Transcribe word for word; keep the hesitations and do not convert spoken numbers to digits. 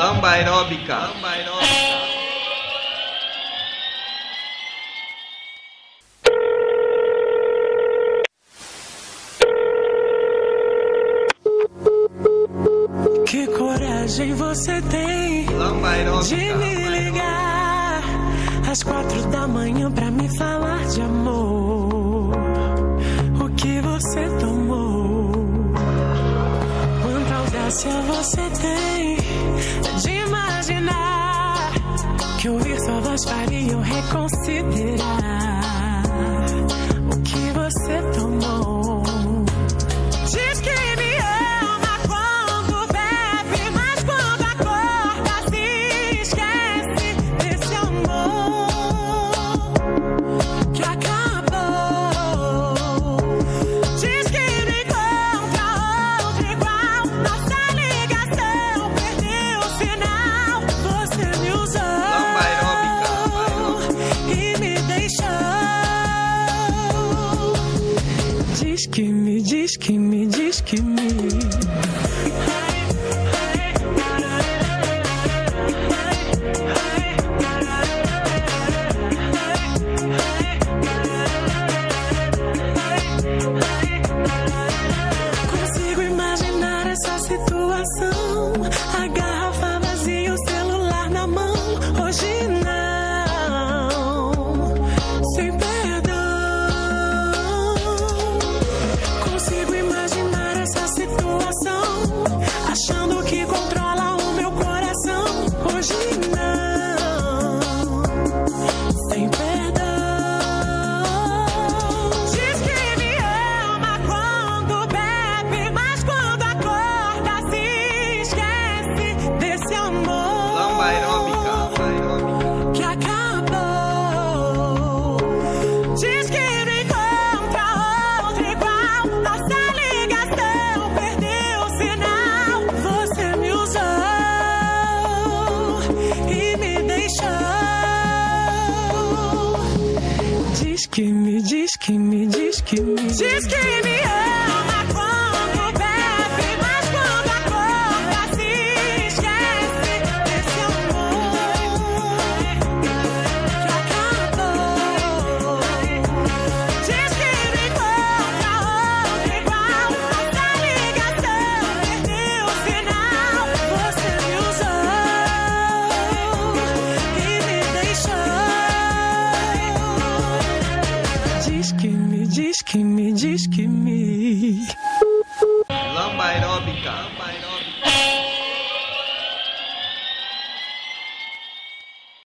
Lamba aeróbica. Lamba aeróbica. Que coragem você tem Lamba aeróbica. de me ligar às quatro da manhã pra me falar de amor. O que você tomou? Quanta audácia você tem de imaginar que ouvir sua voz faria eu reconsiderar o que você tomou. Diz que me ama quando bebe, mas quando acorda se esquece desse amor que acabou. Diz que não encontra outro igual, nossa ligação perdeu o sinal. Você me usou Lamba aeróbica. e me deixou. Diz que me, diz que me, diz que me. Consigo imaginar essa situação. A garrafa vazia, o celular na mão. Hoje não, sem perdão. Consigo imaginar essa situação, achando que controla o meu coração. Hoje não, sem perdão. Diz que me ama quando bebe, mas quando acorda se esquece desse amor Lamba aeróbica. Lamba aeróbica. que acabou. Diz que não encontra outro igual, nossa ligação perdeu o sinal. Você me usou e me deixou. Diz que me, diz que me, diz que me, diz que me